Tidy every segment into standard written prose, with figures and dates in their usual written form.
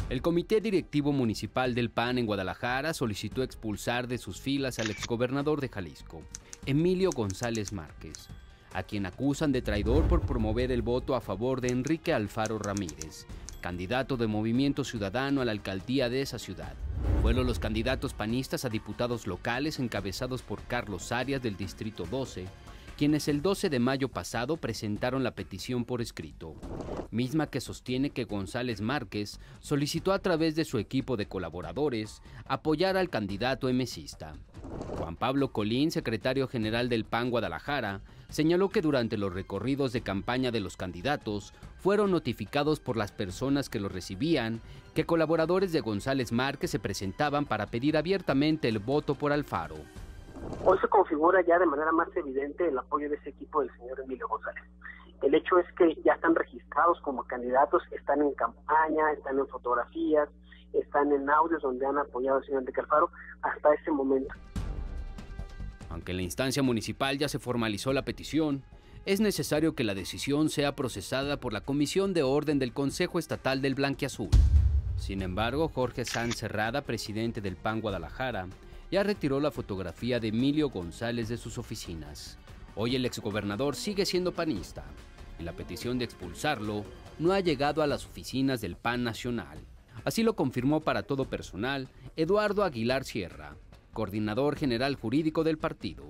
El Comité Directivo Municipal del PAN en Guadalajara solicitó expulsar de sus filas al exgobernador de Jalisco, Emilio González Márquez, a quien acusan de traidor por promover el voto a favor de Enrique Alfaro Ramírez, candidato de Movimiento Ciudadano a la alcaldía de esa ciudad. Fueron los candidatos panistas a diputados locales encabezados por Carlos Arias del Distrito 12, quienes el 12 de mayo pasado presentaron la petición por escrito, misma que sostiene que González Márquez solicitó a través de su equipo de colaboradores apoyar al candidato emesista. Juan Pablo Colín, secretario general del PAN Guadalajara, señaló que durante los recorridos de campaña de los candidatos fueron notificados por las personas que los recibían que colaboradores de González Márquez se presentaban para pedir abiertamente el voto por Alfaro. Hoy se configura ya de manera más evidente el apoyo de ese equipo del señor Emilio González. El hecho es que ya están registrados como candidatos, están en campaña, están en fotografías, están en audios donde han apoyado al señor Enrique Alfaro hasta ese momento. Aunque en la instancia municipal ya se formalizó la petición, es necesario que la decisión sea procesada por la Comisión de Orden del Consejo Estatal del Blanquiazul. Sin embargo, Jorge Sanz Cerrada, presidente del PAN Guadalajara, ya retiró la fotografía de Emilio González de sus oficinas. Hoy el exgobernador sigue siendo panista y la petición de expulsarlo no ha llegado a las oficinas del PAN nacional. Así lo confirmó para Todo Personal Eduardo Aguilar Sierra, coordinador general jurídico del partido.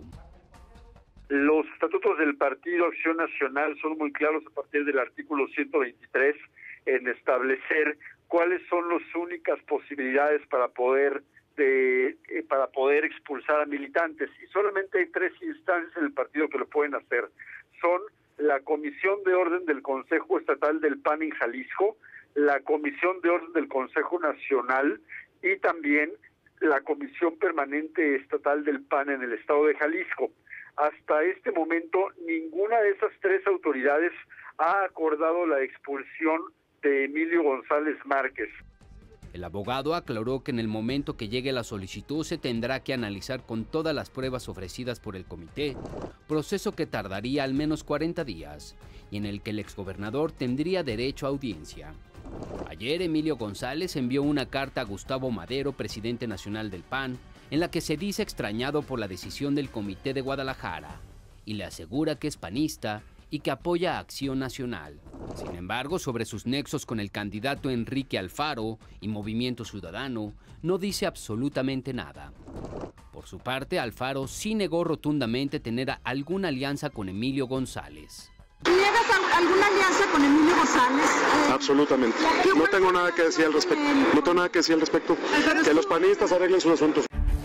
Los estatutos del Partido Acción Nacional son muy claros a partir del artículo 123 en establecer cuáles son las únicas posibilidades para poder expulsar a militantes, y solamente hay 3 instancias en el partido que lo pueden hacer. Son la Comisión de Orden del Consejo Estatal del PAN en Jalisco, la Comisión de Orden del Consejo Nacional y también la Comisión Permanente Estatal del PAN en el estado de Jalisco. Hasta este momento, ninguna de esas 3 autoridades ha acordado la expulsión de Emilio González Márquez. El abogado aclaró que en el momento que llegue la solicitud se tendrá que analizar con todas las pruebas ofrecidas por el comité, proceso que tardaría al menos 40 días y en el que el exgobernador tendría derecho a audiencia. Ayer Emilio González envió una carta a Gustavo Madero, presidente nacional del PAN, en la que se dice extrañado por la decisión del Comité de Guadalajara y le asegura que es panista y que apoya a Acción Nacional. Sin embargo, sobre sus nexos con el candidato Enrique Alfaro y Movimiento Ciudadano, no dice absolutamente nada. Por su parte, Alfaro sí negó rotundamente tener alguna alianza con Emilio González. ¿Niegas alguna alianza con Emilio González? Absolutamente. No tengo nada que decir al respecto. No tengo nada que decir al respecto. Que los panistas arreglen sus asuntos.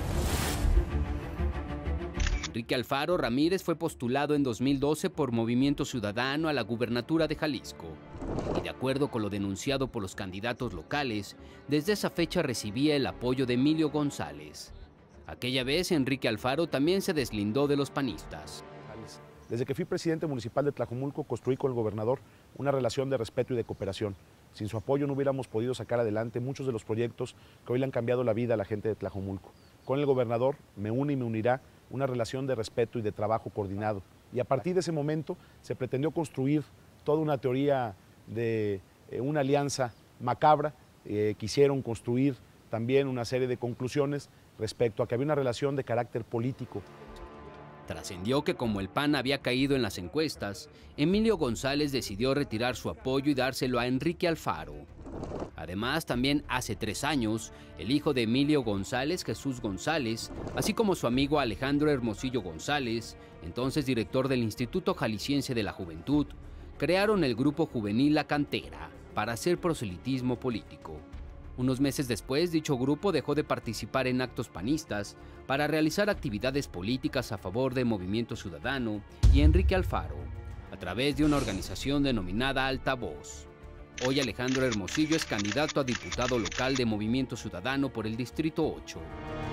Enrique Alfaro Ramírez fue postulado en 2012 por Movimiento Ciudadano a la gubernatura de Jalisco. Y de acuerdo con lo denunciado por los candidatos locales, desde esa fecha recibía el apoyo de Emilio González. Aquella vez Enrique Alfaro también se deslindó de los panistas. Desde que fui presidente municipal de Tlajomulco, construí con el gobernador una relación de respeto y de cooperación. Sin su apoyo no hubiéramos podido sacar adelante muchos de los proyectos que hoy le han cambiado la vida a la gente de Tlajomulco. Con el gobernador me une y me unirá una relación de respeto y de trabajo coordinado. Y a partir de ese momento se pretendió construir toda una teoría de una alianza macabra. Quisieron construir también una serie de conclusiones respecto a que había una relación de carácter político. Trascendió que como el PAN había caído en las encuestas, Emilio González decidió retirar su apoyo y dárselo a Enrique Alfaro. Además, también hace 3 años, el hijo de Emilio González, Jesús González, así como su amigo Alejandro Hermosillo González, entonces director del Instituto Jalisciense de la Juventud, crearon el grupo juvenil La Cantera para hacer proselitismo político. Unos meses después, dicho grupo dejó de participar en actos panistas para realizar actividades políticas a favor de Movimiento Ciudadano y Enrique Alfaro, a través de una organización denominada Altavoz. Hoy Alejandro Hermosillo es candidato a diputado local de Movimiento Ciudadano por el Distrito 8.